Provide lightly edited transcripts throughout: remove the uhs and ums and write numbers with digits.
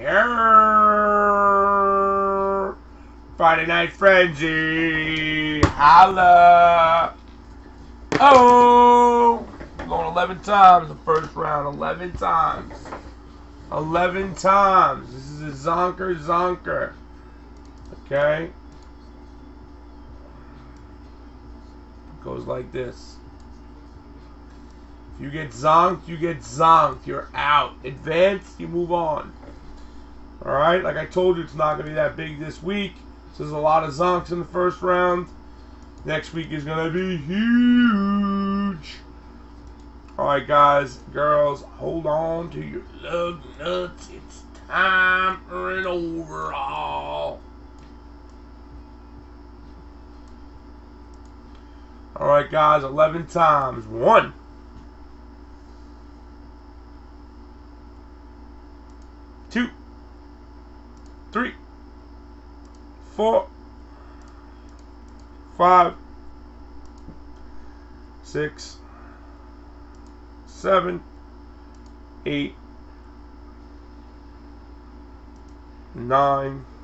Yeah. Friday Night Frenzy. Holla. Oh. We're going 11 times the first round. 11 times. 11 times. This is a zonker. Okay. It goes like this. If you get zonked, you get zonked. You're out. Advanced, you move on. Alright, like I told you, it's not going to be that big this week. So there's a lot of zonks in the first round. Next week is going to be huge. Alright, guys, girls, hold on to your lug nuts. It's time for an overhaul. Alright, guys, 11 times. 1, 2, 3, 4, 5, 6, 7, 8, 9,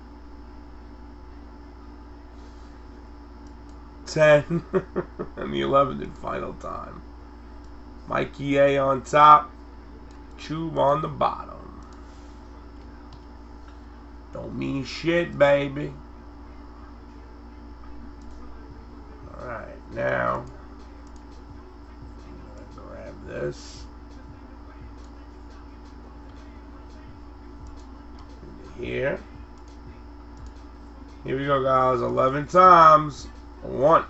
10, and the 11th and final time. Mikey A on top, Chub on the bottom. Don't mean shit, baby. Alright, now I'm gonna grab this into here. Here we go, guys. 11 times. 1,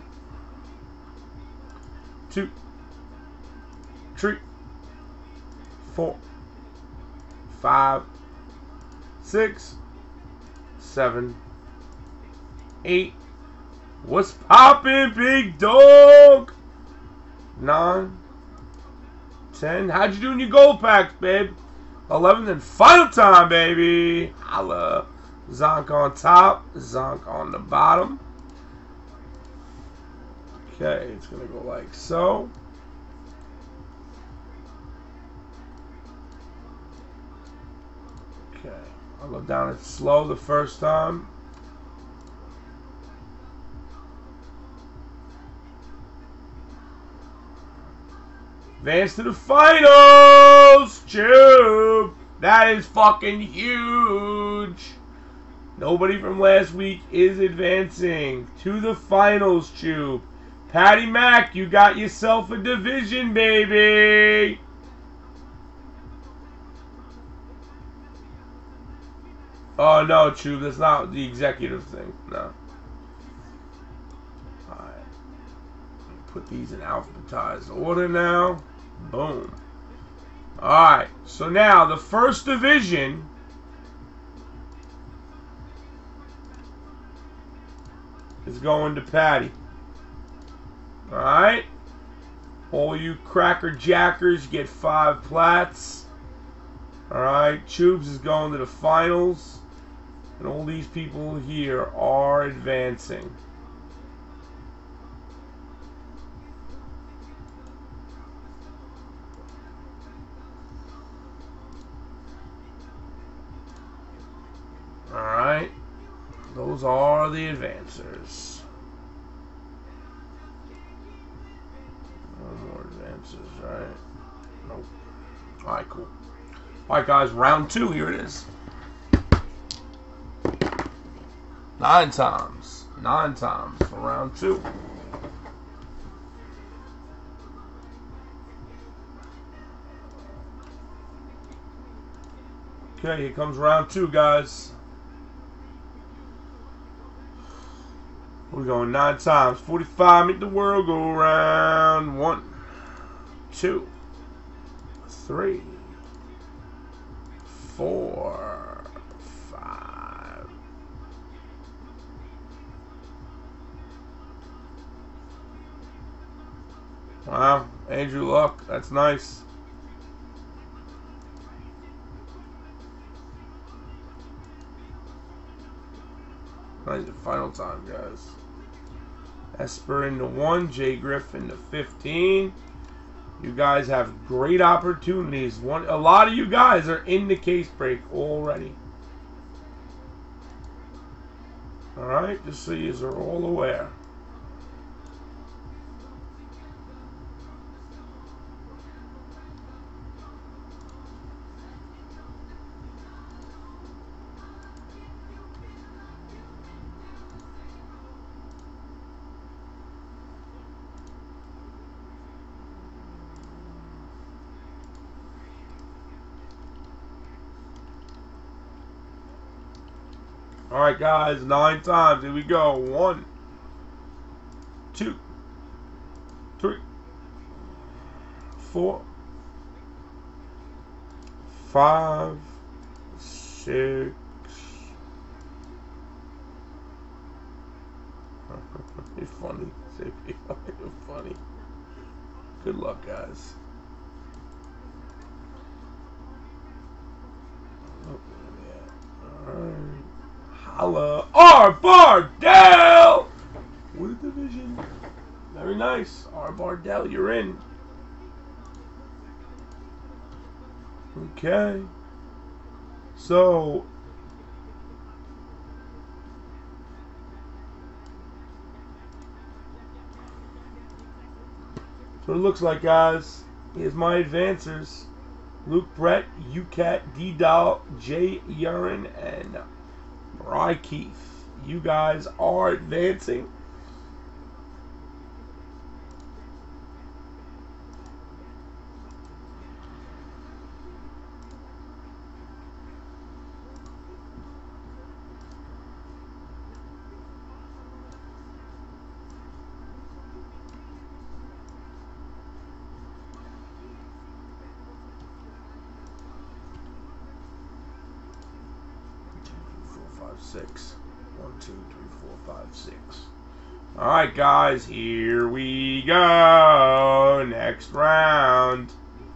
2, 3, 4, 5, 6, 7, 8. What's poppin', big dog? 9, 10. How'd you do in your gold packs, babe? 11th and final time, baby. Holla. Zonk on top, zonk on the bottom. Okay, it's gonna go like so. Okay, I'll go down it slow the first time. Advance to the finals! Chub! That is fucking huge! Nobody from last week is advancing to the finals, Chub. Patty Mac, you got yourself a division, baby! Oh, no, Chub, that's not the executive thing. No. Alright. Put these in alphabetized order now. Boom. Alright, so now the first division is going to Patty. Alright? All you Cracker Jackers get 5 plats. Alright, Chubs is going to the finals. And all these people here are advancing. Alright. Those are the advancers. No more advancers, right? Nope. Alright, cool. Alright, guys, round 2. Here it is. 9 times. 9 times for round 2. Okay, here comes round 2, guys. We're going 9 times. 45, make the world go round. 1, 2, 3, 4, 5. Wow, Andrew Luck, that's nice. Not the final time, guys. Esper into 1, Jay Griffin to 15. You guys have great opportunities. A lot of you guys are in the case break already. Alright, just so you are all aware. Alright guys, 9 times. Here we go. 1, 2, 3, 4, 5, 6. You're funny. You're funny. Good luck, guys. Alright. Holla. R. Bardell! With a division. Very nice. R. Bardell, you're in. Okay. So what it looks like, guys. Here's my advancers. Luke Brett, UCAT, D-Doll, Jay Urine, and Mariah Keith. You guys are advancing. Six. 1, 2, 3, 4, 5, 6. Alright, guys, here we go. Next round.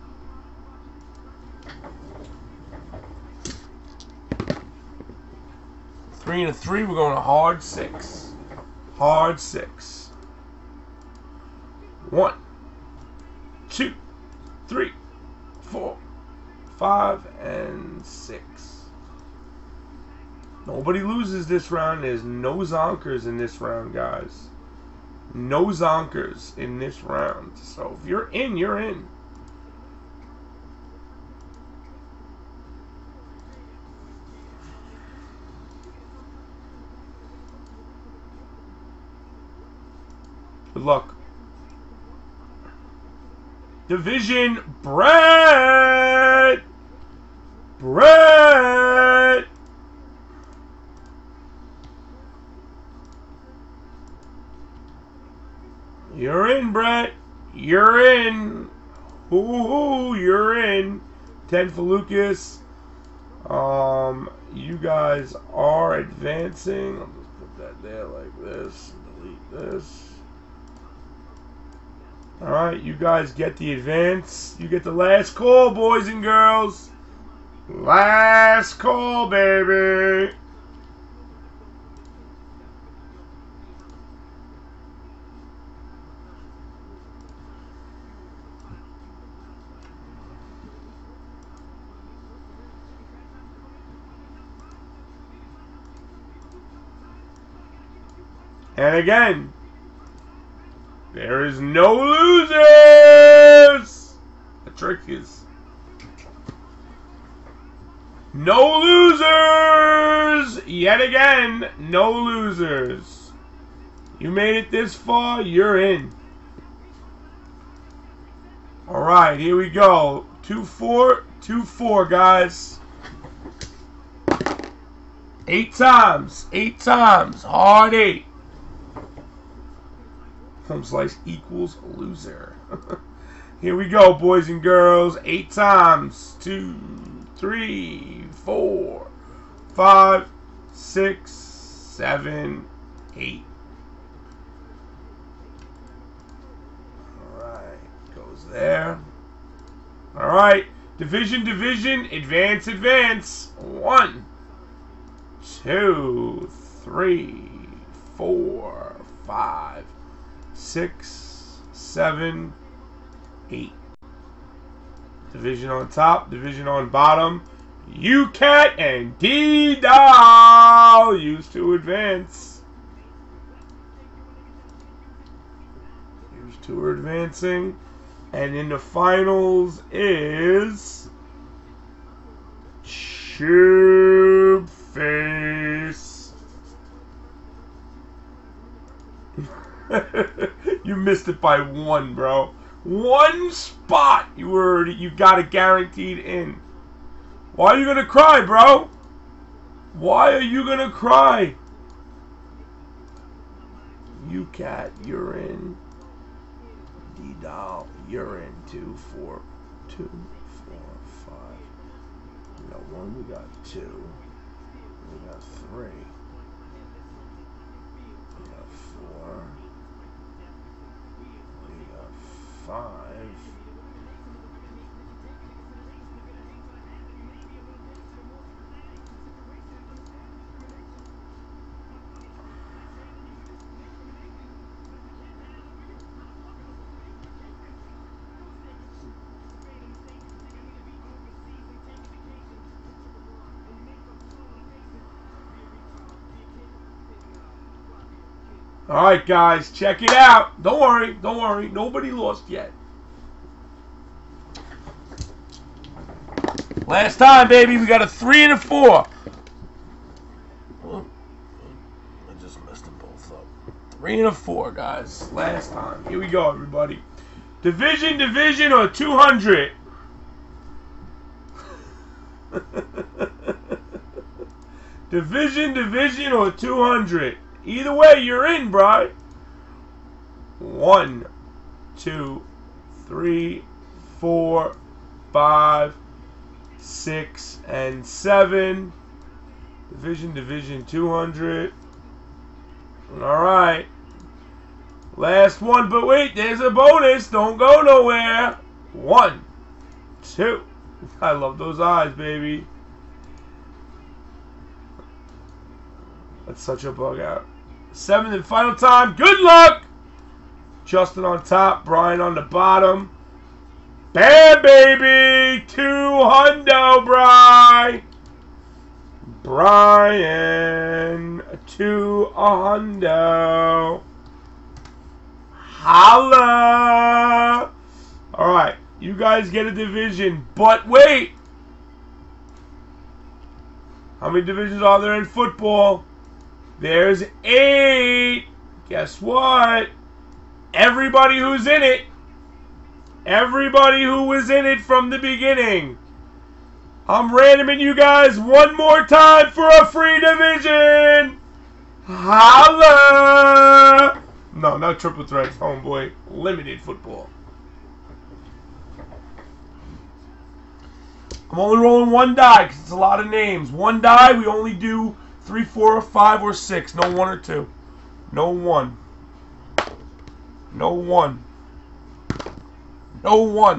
Three and a 3, we're going to hard 6. Hard 6. 1, 2, 3, 4, 5, and 6. Nobody loses this round. There's no zonkers in this round, guys. No zonkers in this round. So if you're in, you're in. Good luck. Division Brett. Brett. You're in, Brett. You're in. Ooh, you're in. 10 for Lucas. You guys are advancing. I'll just put that there like this. Delete this. Alright, you guys get the advance. You get the last call, boys and girls. Last call, baby. And again, there is no losers. The trick is no losers. Yet again, no losers. You made it this far, you're in. All right, here we go. 2-4, 2-4, guys. 8 times. 8 times. Hard 8. Thumb slice equals loser. Here we go, boys and girls. 8 times. 2, 3, 4, 5, 6, 7, 8. Alright. Goes there. Alright. Division, division. Advance, advance. 1, 2, 3, 4, 5, 6, 7, 8. Division on top, division on bottom. UCAT and D-Doll used to advance. Used to are advancing. And in the finals is Tube Face. You missed it by one, bro. One spot. You got it guaranteed in. Why are you gonna cry, bro? Why are you gonna cry? UCAT, you're in. D-Doll, you're in. 2, 4, 2, 4, 5. We got 1, we got 2. We got 3. We got 4. We got 5. Alright, guys, check it out. Don't worry, don't worry. Nobody lost yet. Last time, baby, we got a 3 and a 4. I just messed them both up. 3 and a 4, guys. Last time. Here we go, everybody. Division, or 200? Division, or 200? Either way, you're in, bro. 1, 2, 3, 4, 5, 6, and 7. Division, 200. Alright. Last one, but wait, there's a bonus. Don't go nowhere. 1, 2. I love those eyes, baby. That's such a bug out. 7th and final time. Good luck! Justin on top, Brian on the bottom. Bam, baby! 200, Brian. 200. Holla! Alright, you guys get a division, but wait! How many divisions are there in football? There's 8. Guess what? Everybody who's in it. Everybody who was in it from the beginning. I'm randoming you guys one more time for a free division. Holla! No, not triple threats, homeboy. Limited football. I'm only rolling one die because it's a lot of names. One die, we only do 3, 4, 5, or 6. No 1 or 2. No 1. No 1. No 1.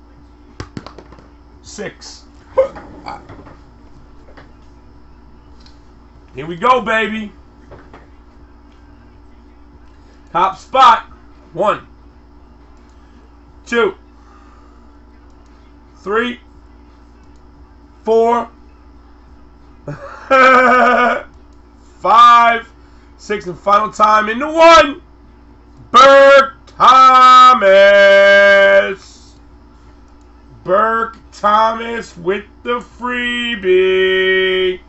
6. Here we go, baby. Top spot. 1, 2, 3, 4, 5, 6, and final time into 1. Burke Thomas. Burke Thomas with the freebie.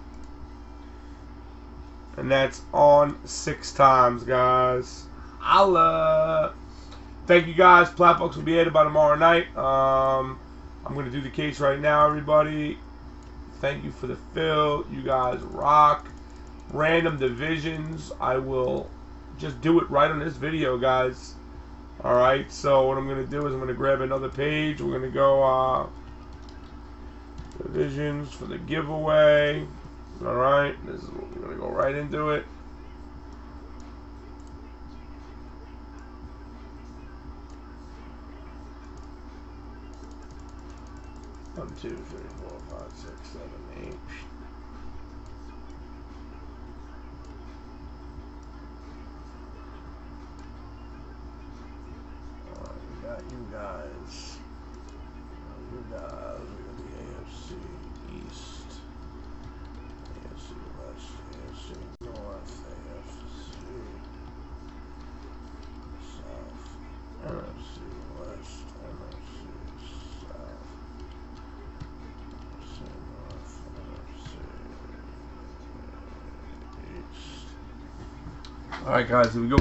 And that's on 6 times, guys. Holla. Thank you, guys. Platbox will be added by tomorrow night. I'm going to do the case right now, everybody. Thank you for the fill. You guys rock. Random divisions. I will just do it right on this video, guys. Alright, so what I'm going to do is I'm going to grab another page. We're going to go divisions for the giveaway. Alright, this is what we're going to go right into it. One, 2, 3, 4, 5, 6, 7, 8. Alright, we got you guys. You guys. Alright, guys, here we go.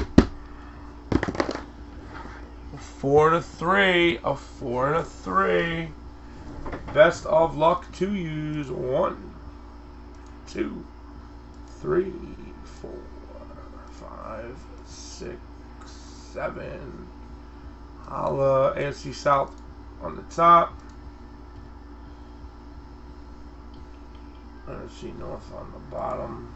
4 and a 3. A 4 and a 3. Best of luck to use. 1, 2, 3, 4, 5, 6, 7. Holla. AFC South on the top. NFC North on the bottom.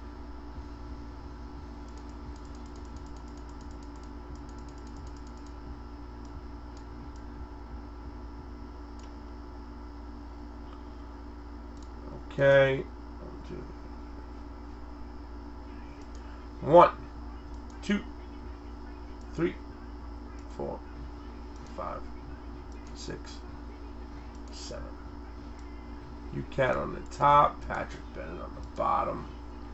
Okay. 1, 2, 3, 4, 5, 6, 7. UCAT on the top, Patrick Bennett on the bottom.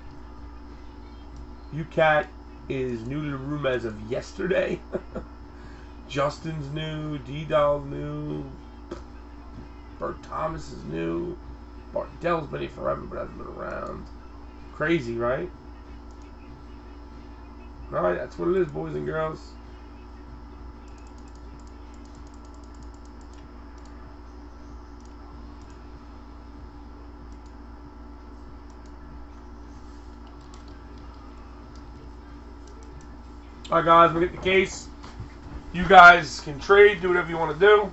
UCAT is new to the room as of yesterday. Justin's new, D-Doll's new, Bert Thomas is new, Bardell's been here forever but hasn't been around. Crazy, right? Alright, that's what it is, boys and girls. Alright, guys, we'll get the case. You guys can trade, do whatever you want to do.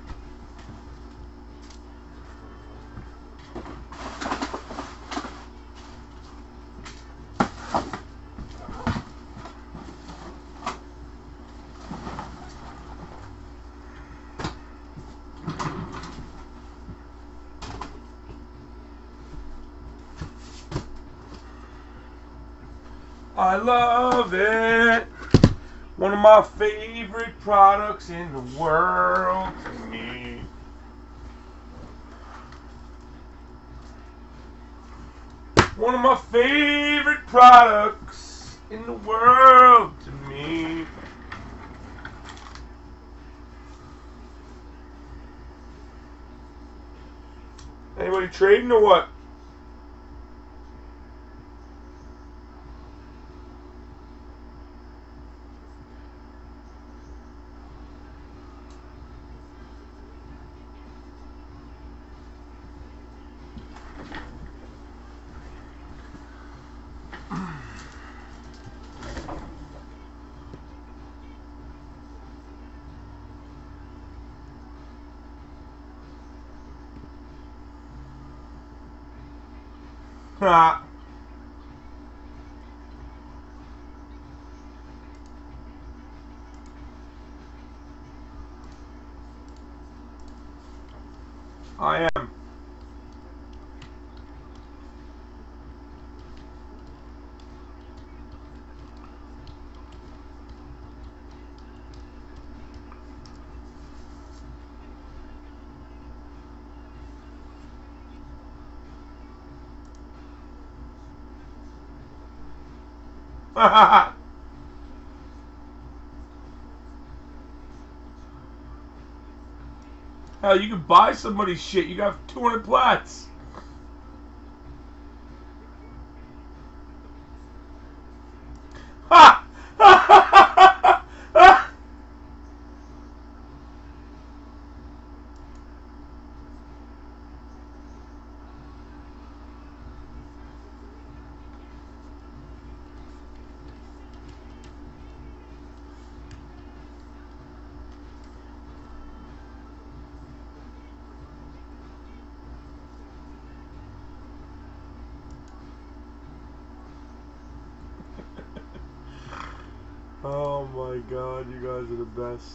I love it. One of my favorite products in the world to me. One of my favorite products in the world to me. Anybody trading or what? Ha. I am. Hell, you can buy somebody's shit. You got 200 plats. Ha! Oh my god, you guys are the best.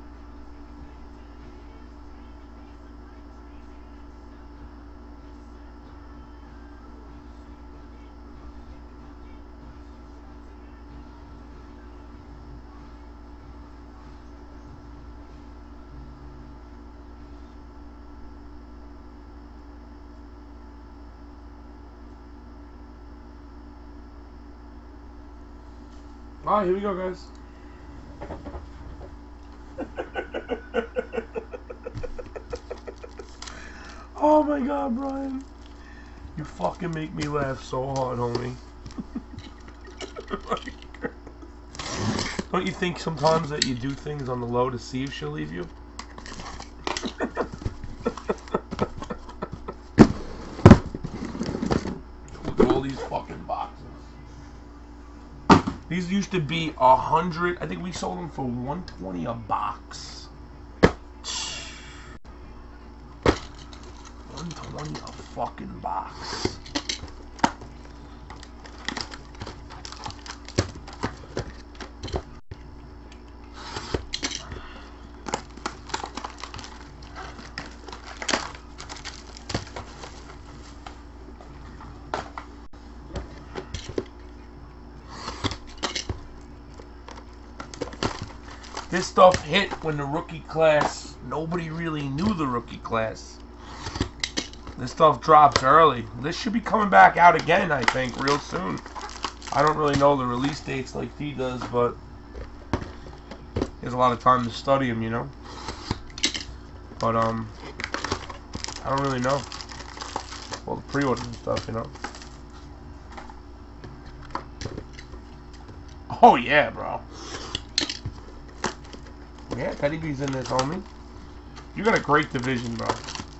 Alright, here we go, guys. Oh my god, Brian. You fucking make me laugh so hard, homie. Don't you think sometimes that you do things on the low to see if she'll leave you? Look at all these fucking boxes. These used to be 100. I think we sold them for $120 a box. $120 a fucking box. This stuff hit when the rookie class, nobody really knew the rookie class. This stuff drops early. This should be coming back out again, I think, real soon. I don't really know the release dates like he does, but he has a lot of time to study them, you know. But, I don't really know. Well, the pre-orders and stuff, you know. Oh, yeah, bro. Yeah, Teddy B's in this, homie. You got a great division, bro.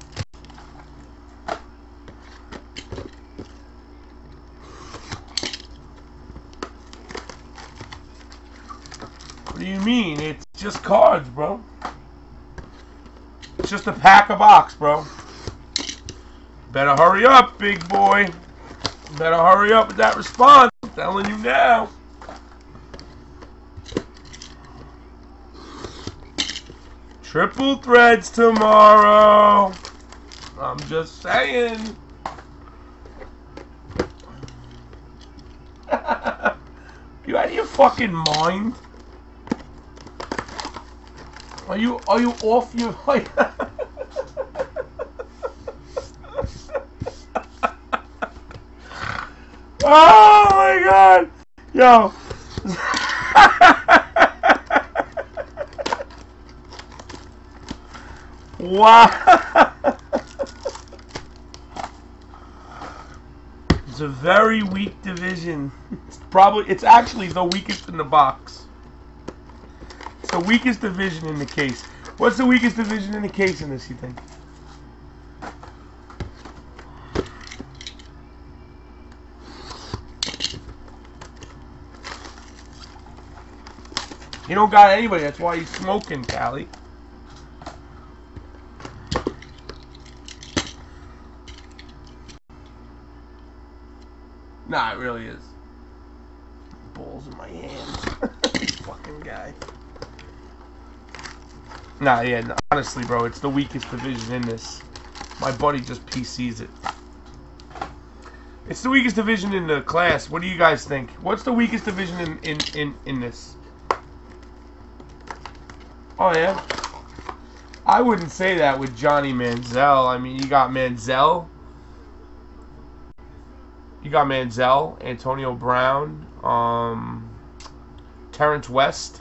What do you mean? It's just cards, bro. It's just a pack a box, bro. Better hurry up, big boy. Better hurry up with that response. I'm telling you now. Triple threads tomorrow. I'm just saying. You out of your fucking mind? Are you off your mind? Oh my god. Yo. Wow. It's a very weak division. It's actually the weakest in the box. It's the weakest division in the case. What's the weakest division in the case in this, you think? You don't got anybody, that's why he's smoking, Callie. Nah, it really is. Balls in my hands. Fucking guy. Nah, yeah, honestly, bro, it's the weakest division in this. My buddy just PCs it. It's the weakest division in the class. What do you guys think? What's the weakest division in this? Oh, yeah? I wouldn't say that with Johnny Manziel. I mean, you got Manziel. You got Manziel, Antonio Brown, Terrence West,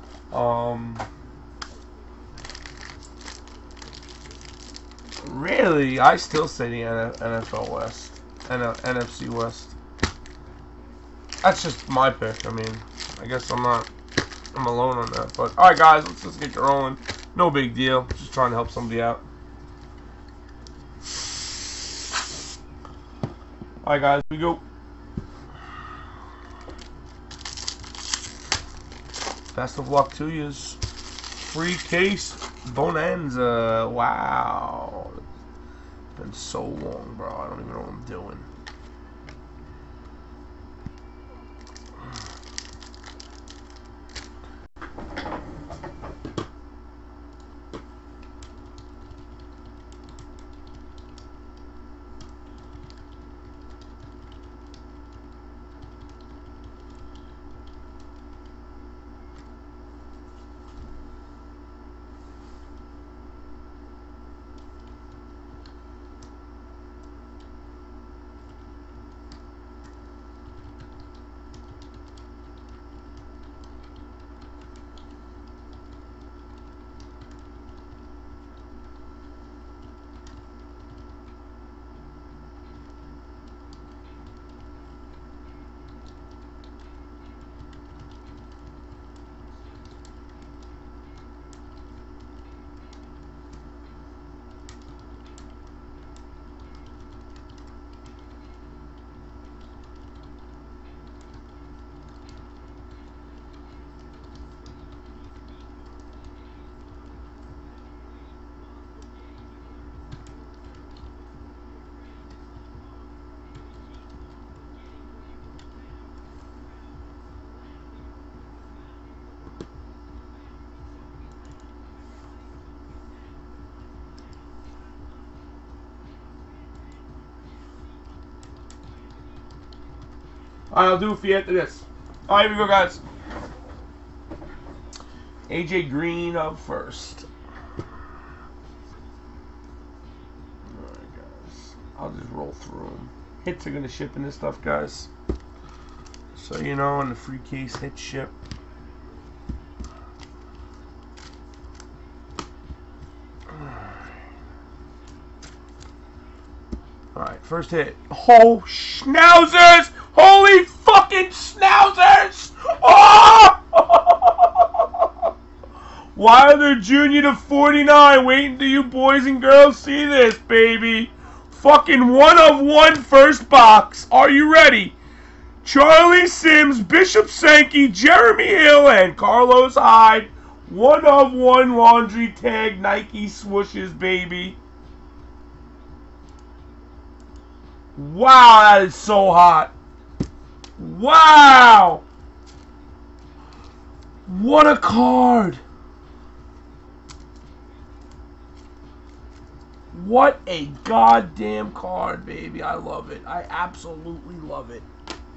really, I still say the NFL West, NFC West. That's just my pick. I mean, I guess I'm alone on that. But all right, guys, let's just get rolling. No big deal. Just trying to help somebody out. Alright guys, here we go. Best of luck to yous. Free case bonanza. Wow. It's been so long, bro. I don't even know what I'm doing. Alright, I'll do it for you after this. Alright, here we go, guys. AJ Green up first. Alright, guys. I'll just roll through them. Hits are going to ship in this stuff, guys. So, you know, and the free case hits ship. Alright, first hit. Oh, schnauzers! Holy fucking schnauzers! Oh! Wilder Jr. to 49. Waiting till you boys and girls see this, baby. Fucking 1 of 1 first box. Are you ready? Charlie Sims, Bishop Sankey, Jeremy Hill, and Carlos Hyde. 1 of 1 laundry tag Nike swooshes, baby. Wow, that is so hot. Wow. What a card. What a goddamn card, baby. I love it. I absolutely love it.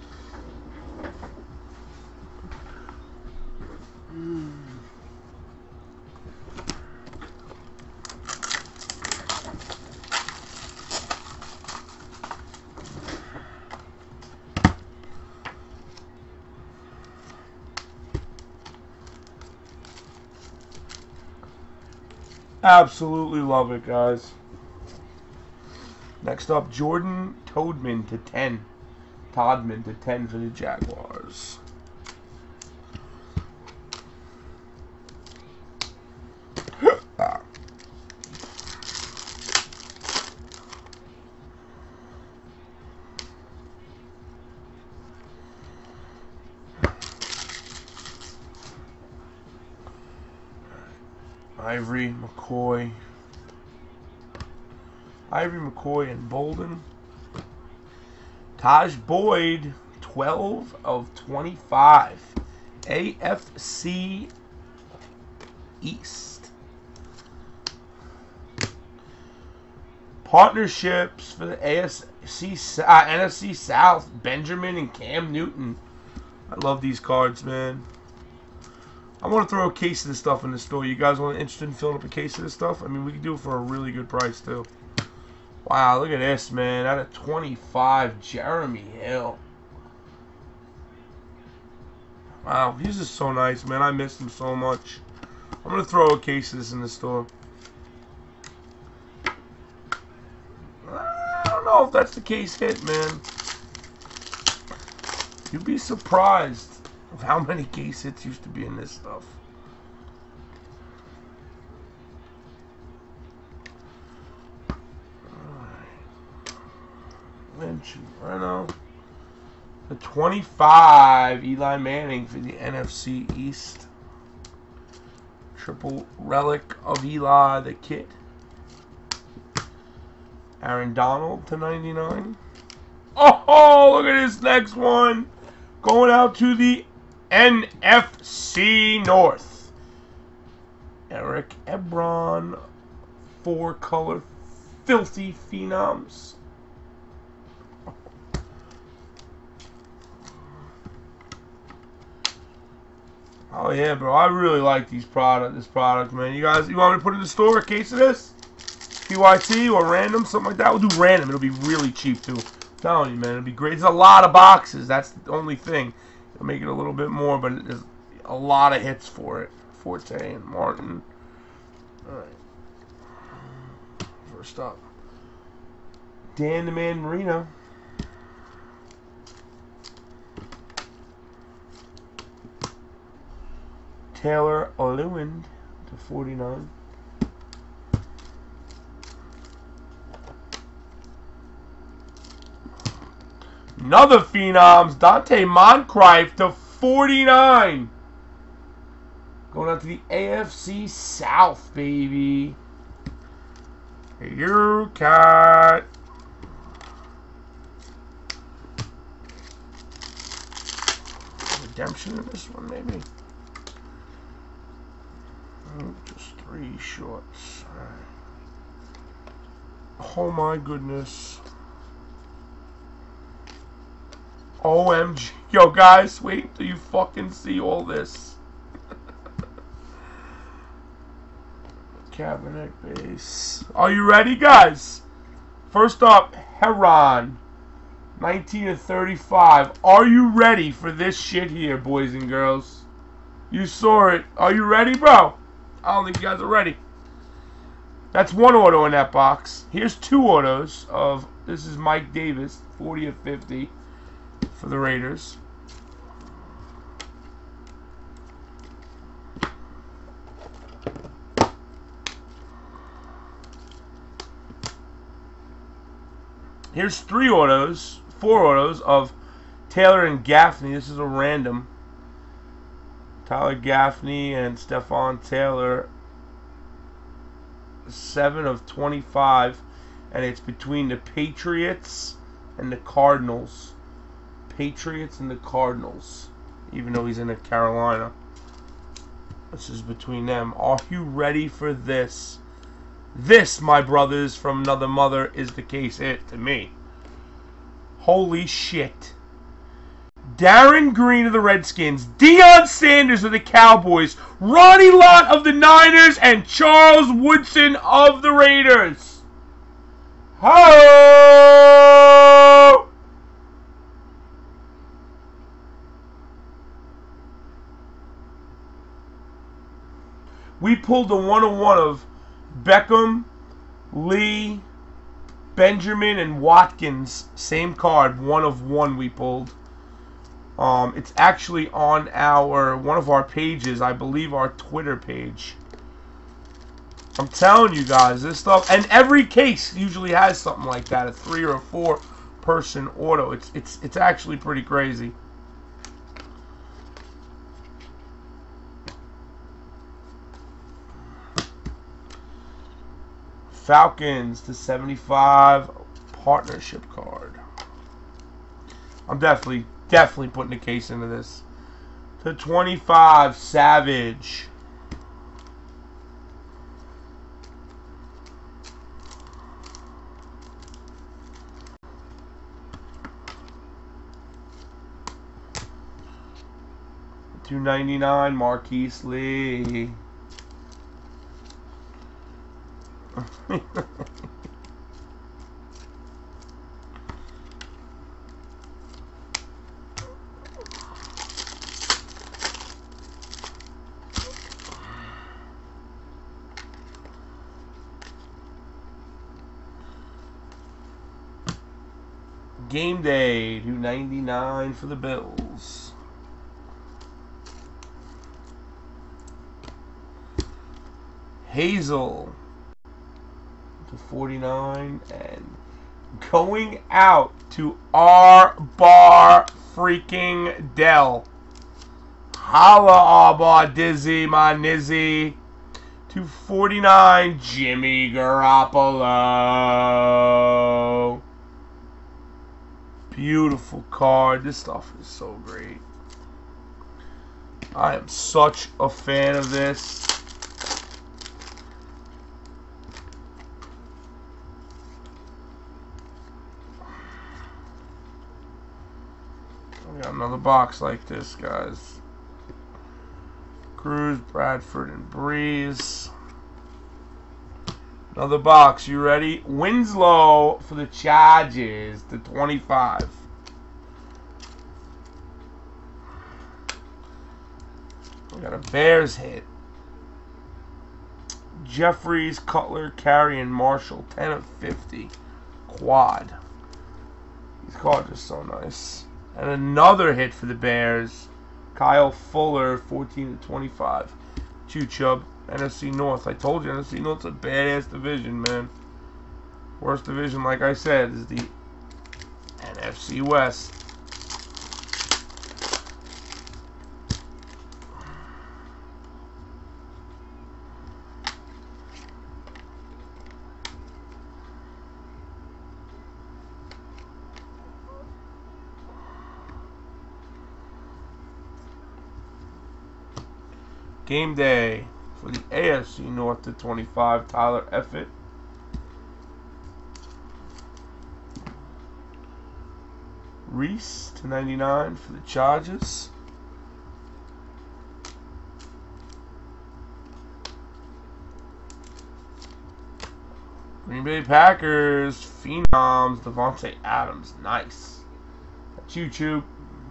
Absolutely love it, guys. Next up, Jordan Todman to 10. Todman to 10 for the Jaguars. Ivory, McCoy. Ivory, McCoy, and Bolden. Taj Boyd, 12 of 25. AFC East. Partnerships for the NFC South. Benjamin and Cam Newton. I love these cards, man. I want to throw a case of this stuff in the store. You guys want interested in filling up a case of this stuff? I mean, we can do it for a really good price, too. Wow, look at this, man. Out of 25, Jeremy Hill. Wow, he's just so nice, man. I missed him so much. I'm going to throw a case of this in the store. I don't know if that's the case hit, man. You'd be surprised of how many case hits used to be in this stuff. Lynch and Reno. The 25, Eli Manning for the NFC East. Triple relic of Eli the Kid. Aaron Donald to 99. Oh, look at this next one. Going out to the NFC North. Eric Ebron. 4-color filthy phenoms. Oh yeah, bro. I really like this product, man. You guys, you want me to put in the store a case of this? PYT or random, something like that? We'll do random. It'll be really cheap too. I'm telling you, man, it'll be great. There's a lot of boxes. That's the only thing. It'll make it a little bit more, but there's a lot of hits for it. Forte and Martin. Alright. First up. Dan the Man Marino. Taylor Lewin to 49. Another Phenoms, Dante Moncrief to 49. Going out to the AFC South, baby. Hey, you cat. Redemption in this one, maybe. Just 3 shorts. Oh my goodness. OMG. Yo, guys, wait till you fucking see all this. Cabinet base. Are you ready, guys? First up, Heron. 1935. Are you ready for this shit here, boys and girls? You saw it. Are you ready, bro? I don't think you guys are ready. That's one auto in that box. Here's two autos of, this is Mike Davis, 40 of 50 for the Raiders. Here's three autos, four autos of Taylor and Gaffney. This is a random. Tyler Gaffney and Stephon Taylor. 7 of 25. And it's between the Patriots and the Cardinals. Patriots and the Cardinals. Even though he's in Carolina. This is between them. Are you ready for this? This, my brothers from another mother, is the case hit to me. Holy shit. Darren Green of the Redskins, Deion Sanders of the Cowboys, Ronnie Lott of the Niners, and Charles Woodson of the Raiders. Ho! We pulled the 101 of Beckham, Lee, Benjamin, and Watkins. Same card, 1 of 1 we pulled. It's actually on one of our pages, I believe our Twitter page. I'm telling you guys, this stuff, and every case usually has something like that, a 3 or a 4 person auto. It's actually pretty crazy. Falcons to 75 partnership card. I'm definitely putting a case into this. To 25 Savage. $2.99 Marquise Lee. Game Day, $2.99 for the Bills. Hazel to 49, and going out to R Bar freaking Dell. Holla R Bar Dizzy, my Nizzy. To 49, Jimmy Garoppolo. Beautiful card. This stuff is so great. I am such a fan of this. We got another box like this, guys. Cruz, Bradford, and Breeze. Another box. You ready? Winslow for the Chargers to 25. We got a Bears hit. Jeffries, Cutler, Carey, and Marshall. 10 of 50. Quad. These cards are so nice. And another hit for the Bears. Kyle Fuller, 14 of 25. Chew Chubb. NFC North. I told you, NFC North's a badass division, man. Worst division, like I said, is the NFC West. Game Day for the AFC North to 25, Tyler Effett. Reese /99 for the Chargers. Green Bay Packers, Phenoms, Devontae Adams. Nice. Choo-choo.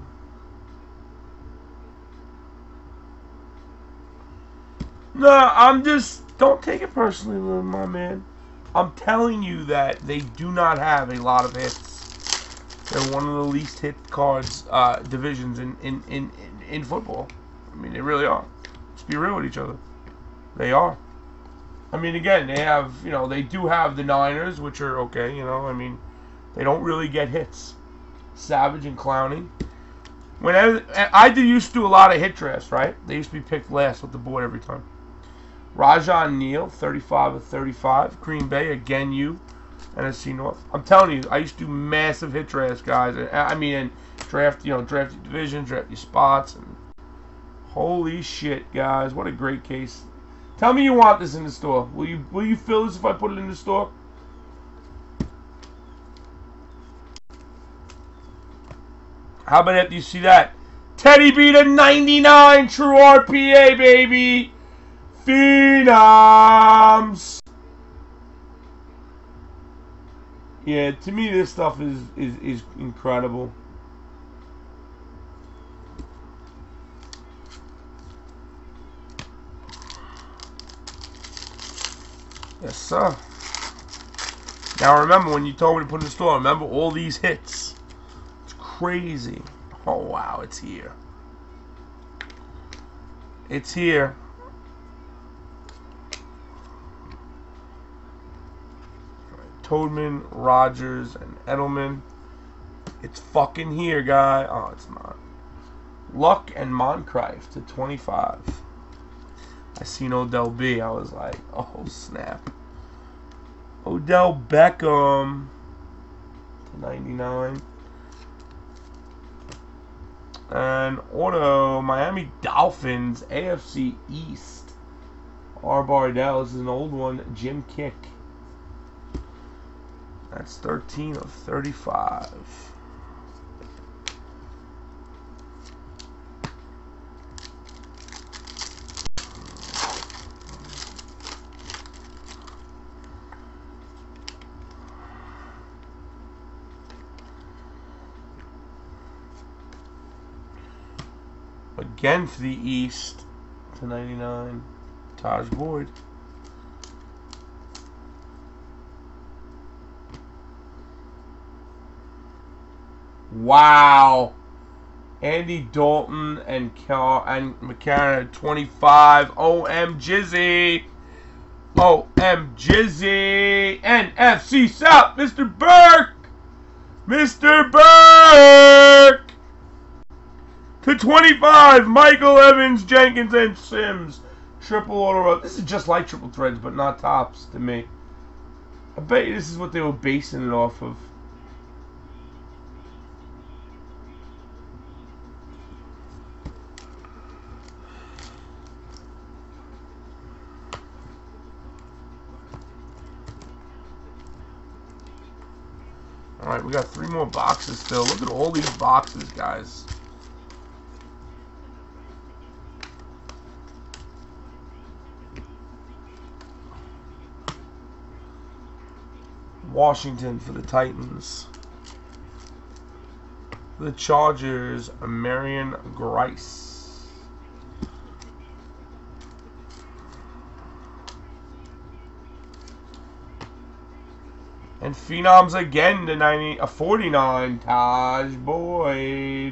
No, I'm just... Don't take it personally, my man. I'm telling you that they do not have a lot of hits. They're one of the least hit cards divisions in football. I mean, they really are. Let's be real with each other. They are. I mean, again, they have, you know, they do have the Niners, which are okay, you know. I mean, they don't really get hits. Savage and Clowney. Whenever I used to do a lot of hit drafts, right? They used to be picked last with the board every time. Rajon Neal, 35 of 35. Green Bay, again, NFC North. I'm telling you, I used to do massive hit drafts, guys. I mean, and draft, you know, draft your division, draft your spots, and holy shit, guys, what a great case. Tell me you want this in the store. Will you fill this if I put it in the store? How about after you see that? Teddy B /99, true RPA, baby. Phenoms. Yeah, to me this stuff is incredible. Yes, sir. Now remember, when you told me to put in the store, remember all these hits. It's crazy. Oh wow, it's here. It's here. Toadman, Rodgers, and Edelman. It's fucking here, guy. Oh, it's not. Luck and Moncrief /25. I seen Odell B. I was like, oh, snap. Odell Beckham /99. And auto, Miami Dolphins, AFC East. R. Bardell. This is an old one. Jim Kick. That's 13 of 35. Again for the East /99. Taj Boyd. Wow. Andy Dalton and McCarron /25. OM Jizzy. OM Jizzy. NFC South. Mr. Burke. Mr. Burke. /25. Michael Evans, Jenkins, and Sims. Triple auto. This is just like triple threads, but not tops to me. I bet you this is what they were basing it off of. Alright, we got 3 more boxes still. Look at all these boxes, guys. Washington for the Titans. The Chargers, Marion Grice. And Phenoms again to 49. Taj Boyd.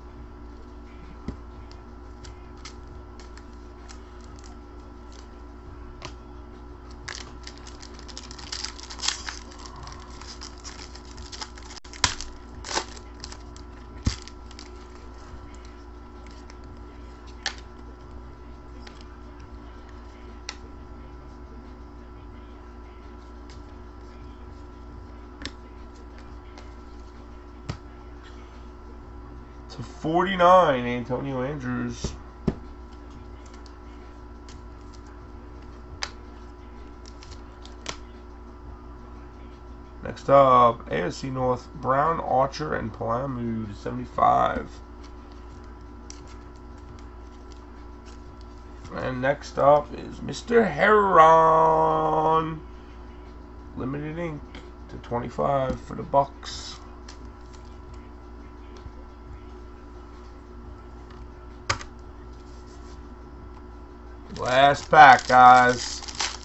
/49, Antonio Andrews. Next up, AFC North, Brown, Archer, and Palamu, 75. And next up is Mr. Heron. Limited ink to 25 for the Bucks. Last pack, guys.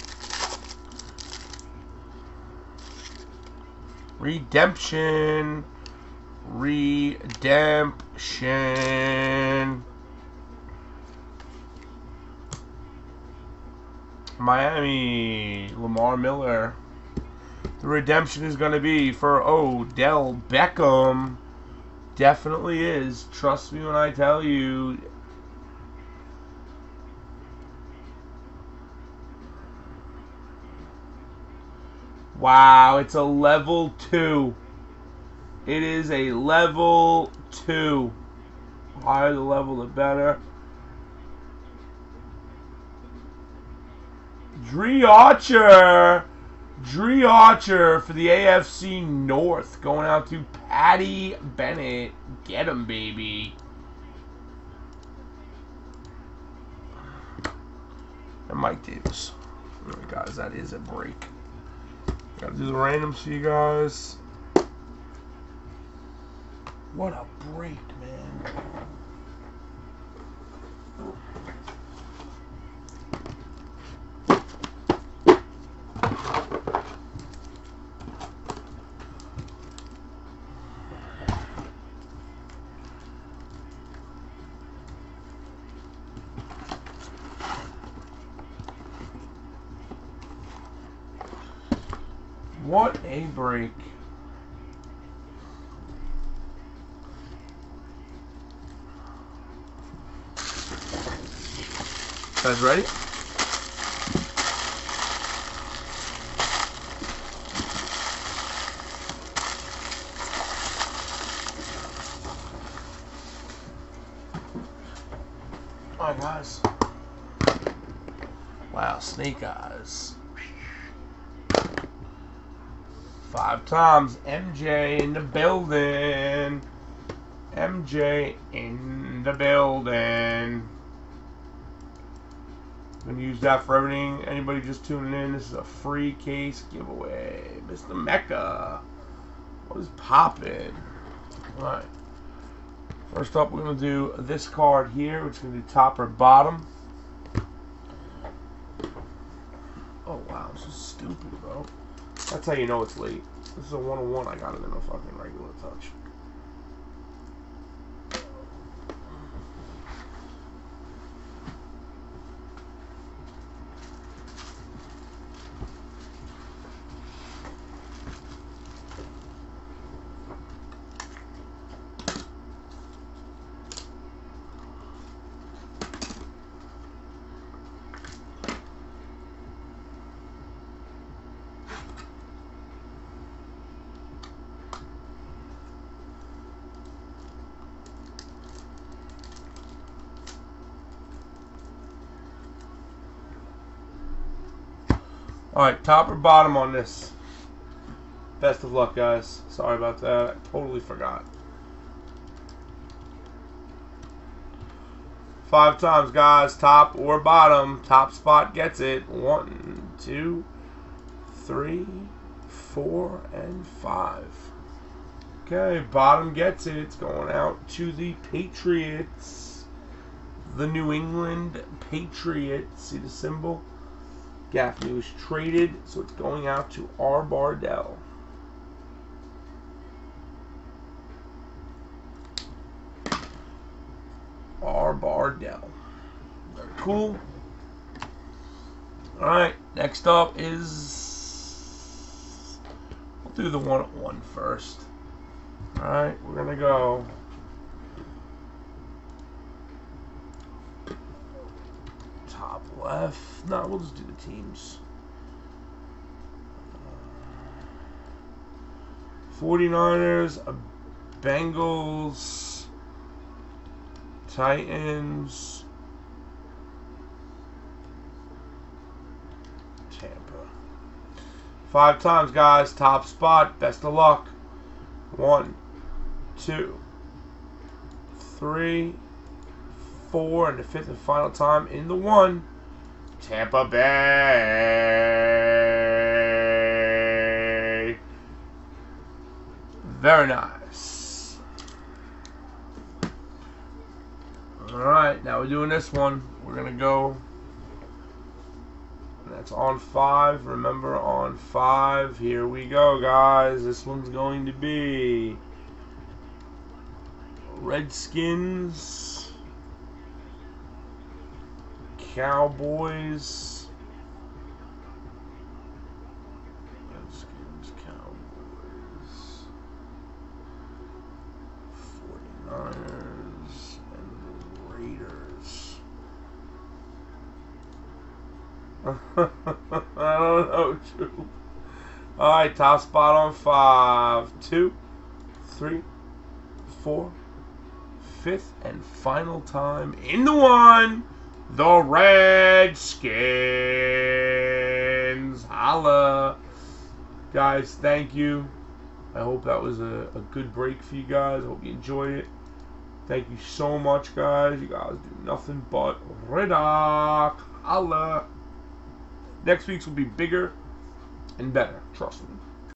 Redemption. Miami, Lamar Miller. The redemption is going to be for Odell Beckham. Definitely is. Trust me when I tell you. Wow, it's a level 2. It is a level 2. The higher the level, the better. Dre Archer for the AFC North. Going out to Patty Bennett. Get him, baby. And Mike Davis. Alright, guys, that is a break. Gotta do the randoms for you guys. What a break, man. What a break. Guys ready? Alright, guys. Wow, snake eyes. 5 times. MJ in the building. MJ in the building. I'm going to use that for everything. Anybody just tuning in, this is a free case giveaway. Mr. Mecca. What is poppin'? Alright. First up, we're going to do this card here, which is going to be top or bottom. Oh, wow. This is stupid, bro. That's how you know it's late. This is a 101. I got it in a fucking regular touch. Alright, top or bottom on this? Best of luck, guys. Sorry about that. I totally forgot. 5 times, guys. Top or bottom. Top spot gets it. 1, 2, 3, 4, and 5. Okay, bottom gets it. It's going out to the Patriots. The New England Patriots. See the symbol? Gaffney was traded, so it's going out to R. Bardell. R. Bardell. Very cool. Alright, next up is... We'll do the 1-1 first. Alright, we're going to go... Top left. No, we'll just do the teams. 49ers, Bengals, Titans, Tampa. 5 times, guys. Top spot. Best of luck. 1, 2, 3, 4, and the 5th and final time in the 1. Tampa Bay. Very nice. Alright, now we're doing this one. We're going to go. That's on 5. Remember, on 5. Here we go, guys. This one's going to be Redskins, Cowboys, Redskins, Cowboys, 49ers, and the Raiders. I don't know, Troop. Alright, top spot on 5. 2, 3, 4, 5th and final time in the 1. The Redskins. Holla. Guys, thank you. I hope that was a good break for you guys. I hope you enjoyed it. Thank you so much, guys. You guys do nothing but Redoc. Holla. Next week's will be bigger and better. Trust me.